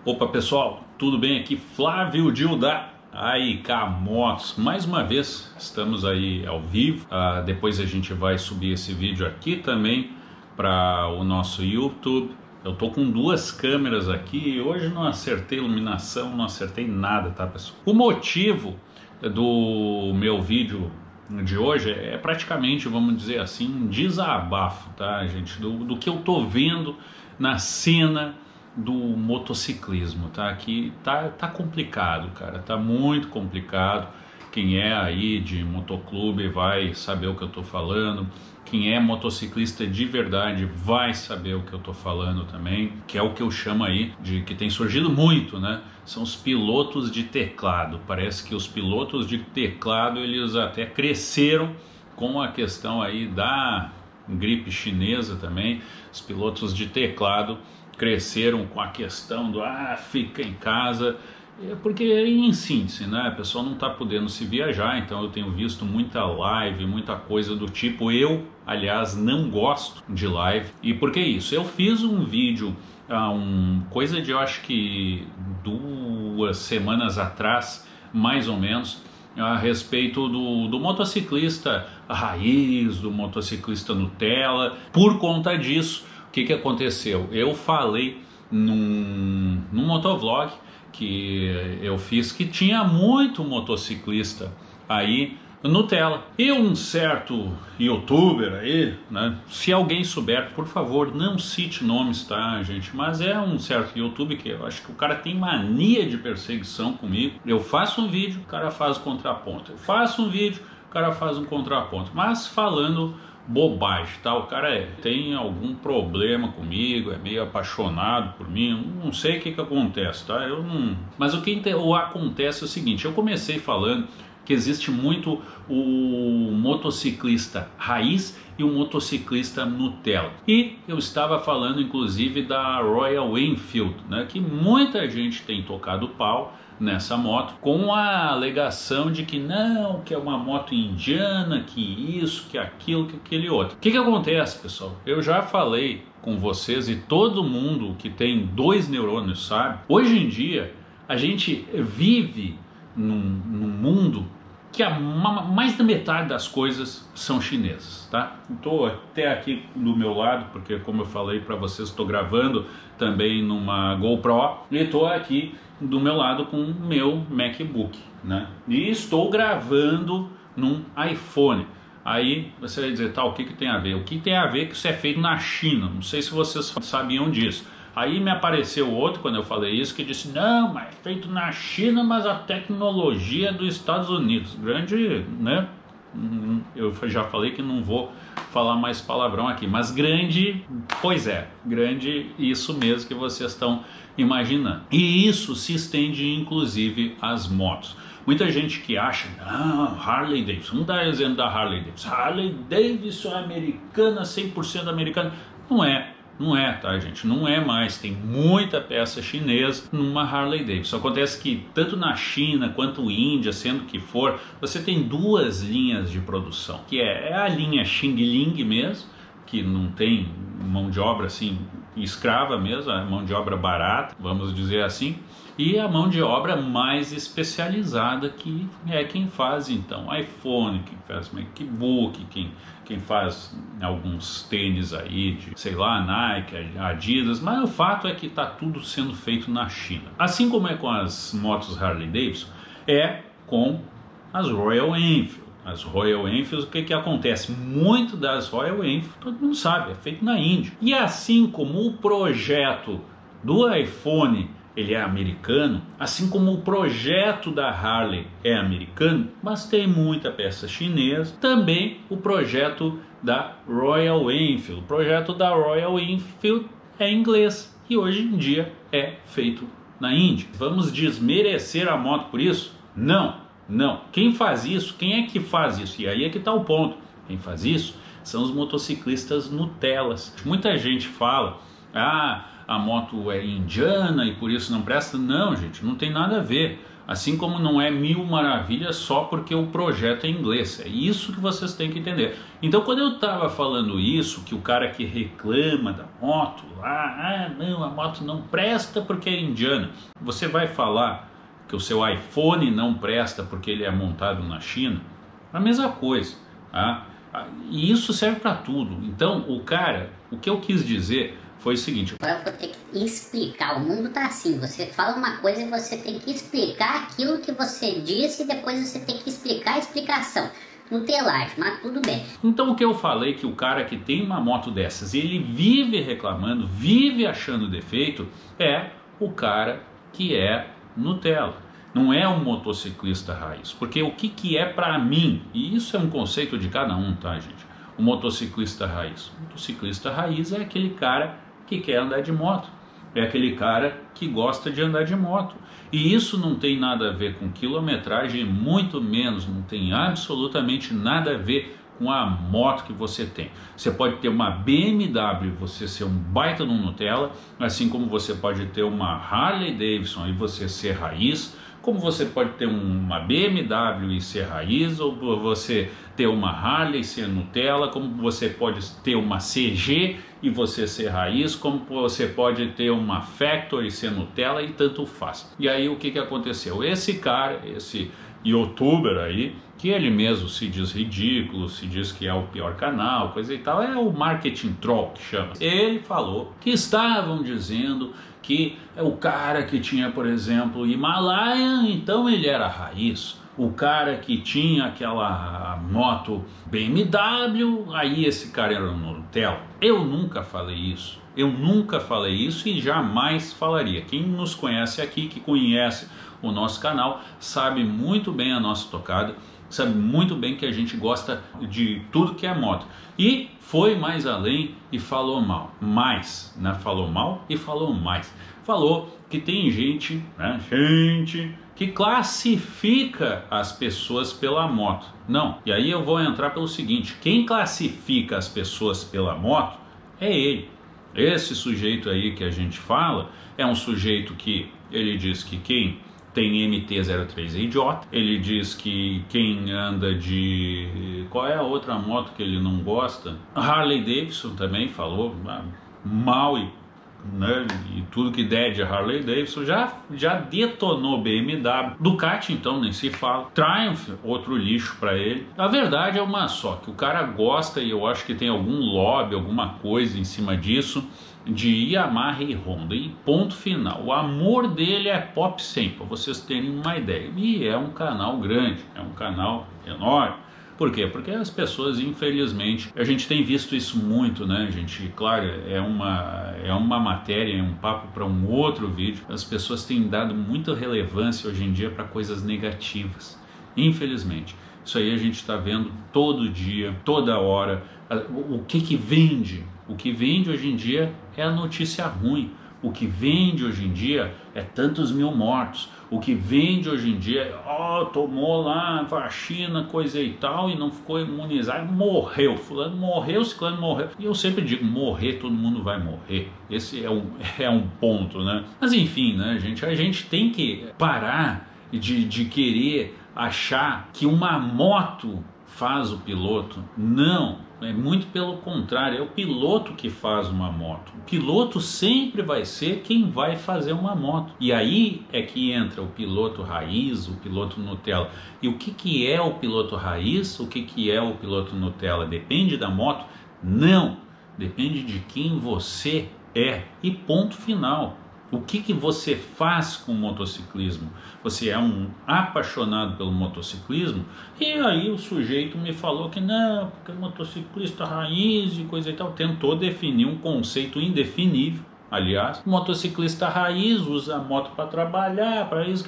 Opa pessoal, tudo bem? Aqui Flávio Dil da AIK Motos. Mais uma vez estamos aí ao vivo. Depois a gente vai subir esse vídeo aqui também para o nosso YouTube. Eu tô com duas câmeras aqui e hoje não acertei iluminação, não acertei nada, tá pessoal? O motivo do meu vídeo de hoje é praticamente, vamos dizer assim, um desabafo, tá gente? Do que eu tô vendo na cena do motociclismo, tá? Que tá complicado, cara, tá muito complicado. Quem é aí de motoclube vai saber o que eu tô falando. Quem é motociclista de verdade vai saber o que eu tô falando também, que é o que eu chamo aí de que tem surgido muito, né? São os pilotos de teclado. Parece que os pilotos de teclado eles até cresceram com a questão aí da gripe chinesa também. Os pilotos de teclado cresceram com a questão do fica em casa, porque em síntese, né, a pessoa não está podendo se viajar, então eu tenho visto muita live, muita coisa do tipo. Eu, aliás, não gosto de live. E por que isso? Eu fiz um vídeo, coisa de eu acho que 2 semanas atrás, mais ou menos, a respeito do motociclista raiz, do motociclista Nutella. Por conta disso, o que aconteceu? Eu falei num motovlog que eu fiz que tinha muito motociclista aí Nutella. E um certo youtuber aí, né? Se alguém souber, por favor, não cite nomes, tá, gente? Mas é um certo youtuber que eu acho que o cara tem mania de perseguição comigo. Eu faço um vídeo, o cara faz o contraponto. Eu faço um vídeo, o cara faz um contraponto. Mas falando bobagem, tá? O cara tem algum problema comigo, é meio apaixonado por mim, não sei o que acontece, tá? Eu não... Mas o que acontece é o seguinte: eu comecei falando que existe muito o motociclista raiz e o motociclista Nutella. E eu estava falando inclusive da Royal Enfield, né? Que muita gente tem tocado pau nessa moto com a alegação de que não, que é uma moto indiana, que isso, que aquilo, que aquele outro. O que acontece, pessoal? Eu já falei com vocês e todo mundo que tem 2 neurônios sabe. Hoje em dia a gente vive num mundo que mais da metade das coisas são chinesas, tá? Estou até aqui do meu lado, porque como eu falei para vocês, estou gravando também numa GoPro e estou aqui do meu lado com o meu MacBook, né? E estou gravando num iPhone. Aí você vai dizer, tá, o que tem a ver? O que tem a ver que isso é feito na China? Não sei se vocês sabiam disso. Aí me apareceu outro, quando eu falei isso, que disse, não, mas é feito na China, mas a tecnologia é dos Estados Unidos. Grande, né? Eu já falei que não vou falar mais palavrão aqui, mas grande, pois é, grande isso mesmo que vocês estão imaginando. E isso se estende inclusive às motos. Muita gente que acha, não, Harley Davidson, vamos dar exemplo da Harley Davidson. Harley Davidson é americana, 100% americana. Não é, tá, gente? Não é mais. Tem muita peça chinesa numa Harley Davidson. Acontece que tanto na China quanto Índia, sendo que for, você tem 2 linhas de produção, que é a linha Xing Ling mesmo, que não tem mão de obra assim escrava mesmo, a mão de obra barata, vamos dizer assim, e a mão de obra mais especializada, que é quem faz então iPhone, quem faz MacBook, quem faz alguns tênis aí de, sei lá, Nike, Adidas. Mas o fato é que está tudo sendo feito na China. Assim como é com as motos Harley Davidson, é com as Royal Enfield. As Royal Enfield, o que acontece? Muito das Royal Enfield, todo mundo sabe, é feito na Índia. E assim como o projeto do iPhone ele é americano, assim como o projeto da Harley é americano, mas tem muita peça chinesa, também o projeto da Royal Enfield. O projeto da Royal Enfield é inglês e hoje em dia é feito na Índia. Vamos desmerecer a moto por isso? Não. Quem faz isso? Quem é que faz isso? E aí é que está o ponto. Quem faz isso são os motociclistas Nutellas. Muita gente fala, a moto é indiana e por isso não presta. Não, gente, não tem nada a ver. Assim como não é mil maravilhas só porque o projeto é em inglês. É isso que vocês têm que entender. Então, quando eu estava falando isso, que o cara que reclama da moto, não, a moto não presta porque é indiana. Você vai falar que o seu iPhone não presta porque ele é montado na China? A mesma coisa, tá? E isso serve para tudo. Então, o que eu quis dizer foi o seguinte: agora eu vou ter que explicar. O mundo tá assim, você fala uma coisa e você tem que explicar aquilo que você disse e depois você tem que explicar a explicação. Nutelagem, mas tudo bem. Então o que eu falei, que o cara que tem uma moto dessas e ele vive reclamando, vive achando defeito, é o cara que é Nutella. Não é um motociclista raiz. Porque o que é para mim, e isso é um conceito de cada um, tá, gente? O motociclista raiz. O motociclista raiz é aquele cara que quer andar de moto. É aquele cara que gosta de andar de moto. E isso não tem nada a ver com quilometragem, muito menos, não tem absolutamente nada a ver com a moto que você tem. Você pode ter uma BMW e você ser um baita no Nutella, assim como você pode ter uma Harley Davidson e você ser raiz, como você pode ter uma BMW e ser raiz, ou você ter uma Harley e ser Nutella, como você pode ter uma CG e você ser raiz, como você pode ter uma Factory e ser Nutella, e tanto faz. E aí o que aconteceu? Esse cara, esse youtuber aí, que ele mesmo se diz ridículo, se diz que é o pior canal, coisa e tal, é o marketing troll que chama. Ele falou que estavam dizendo que o cara que tinha, por exemplo, Himalaia, então ele era raiz. O cara que tinha aquela moto BMW, aí esse cara era um Nutella. Eu nunca falei isso. Eu nunca falei isso e jamais falaria. Quem nos conhece aqui, que conhece o nosso canal, sabe muito bem a nossa tocada, sabe muito bem que a gente gosta de tudo que é moto. E foi mais além e falou mal. Mais, né? Falou mal e falou mais. Falou que tem gente, né? Gente que classifica as pessoas pela moto. Não. E aí eu vou entrar pelo seguinte: quem classifica as pessoas pela moto é ele. Esse sujeito aí que a gente fala é um sujeito que ele diz que quem tem MT-03 é idiota. Ele diz que quem anda de... Qual é a outra moto que ele não gosta? Harley Davidson também falou mal né, e tudo que der de Harley Davidson. Já detonou BMW. Ducati então nem se fala. Triumph, outro lixo para ele. A verdade é uma só, que o cara gosta, e eu acho que tem algum lobby, alguma coisa em cima disso, de Yamaha e Honda, e ponto final. O amor dele é Pop 100, para vocês terem uma ideia. E é um canal grande, é um canal enorme. Por quê? Porque as pessoas, infelizmente, a gente tem visto isso muito, né, gente? Claro, é uma matéria, é um papo para um outro vídeo. As pessoas têm dado muita relevância hoje em dia para coisas negativas, infelizmente. Isso aí a gente está vendo todo dia, toda hora. O que vende? O que vende hoje em dia é a notícia ruim. O que vende hoje em dia é tantos mil mortos. O que vende hoje em dia é, tomou lá vacina, coisa e tal, e não ficou imunizado, morreu. Fulano morreu, ciclano morreu. E eu sempre digo, morrer, todo mundo vai morrer. Esse é um ponto, né? Mas enfim, né, gente? A gente tem que parar de querer achar que uma moto faz o piloto. Não, é muito pelo contrário, é o piloto que faz uma moto. O piloto sempre vai ser quem vai fazer uma moto. E aí é que entra o piloto raiz, o piloto Nutella. E o que é o piloto raiz? O que é o piloto Nutella? Depende da moto? Não, depende de quem você é. E ponto final. O que você faz com o motociclismo? Você é um apaixonado pelo motociclismo? E aí o sujeito me falou que não, porque motociclista raiz e coisa e tal. Tentou definir um conceito indefinível. Aliás, o motociclista raiz usa a moto para trabalhar, para isso.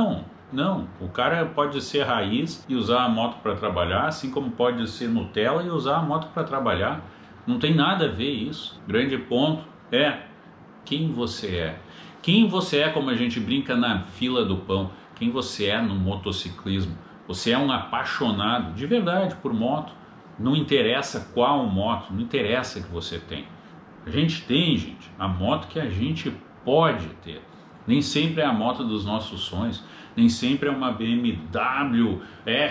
Não. O cara pode ser raiz e usar a moto para trabalhar, assim como pode ser Nutella e usar a moto para trabalhar. Não tem nada a ver isso. Grande ponto é quem você é. Quem você é, como a gente brinca na fila do pão. Quem você é no motociclismo. Você é um apaixonado de verdade por moto. Não interessa qual moto, não interessa que você tem. A gente tem, gente, a moto que a gente pode ter. Nem sempre é a moto dos nossos sonhos, nem sempre é uma BMW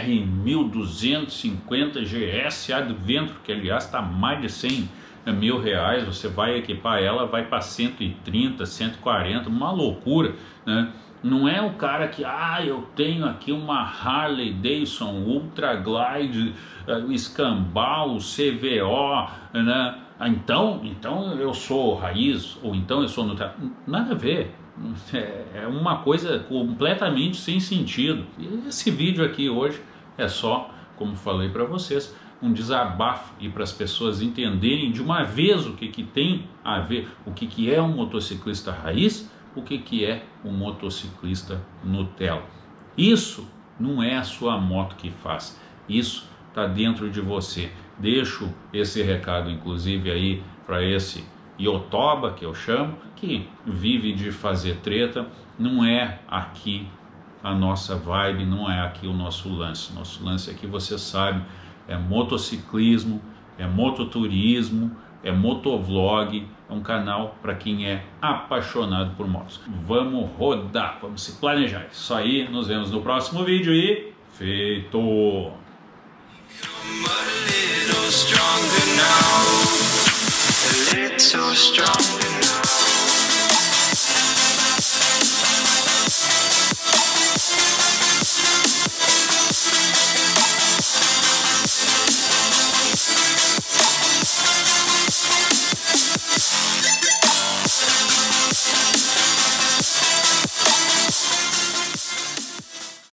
R1250 GS Adventure, que aliás está mais de 100 mil reais. Você vai equipar ela, vai para 130, 140, uma loucura, né? Não é o cara que, eu tenho aqui uma Harley Davidson Ultra Glide, Escambau, CVO, né? Então eu sou raiz, ou então eu sou Nutella. Nada a ver. É uma coisa completamente sem sentido. E esse vídeo aqui hoje é só, como falei para vocês, um desabafo e para as pessoas entenderem de uma vez o que tem a ver, o que é um motociclista raiz, o que é um motociclista Nutella. Isso não é a sua moto que faz, isso está dentro de você. Deixo esse recado inclusive aí para esse Iotoba, que eu chamo, que vive de fazer treta. Não é aqui a nossa vibe, não é aqui o nosso lance. Nosso lance aqui, você sabe, é motociclismo, é mototurismo, é motovlog, é um canal para quem é apaixonado por motos. Vamos rodar, vamos se planejar. Isso aí, nos vemos no próximo vídeo e feito! So stronger now.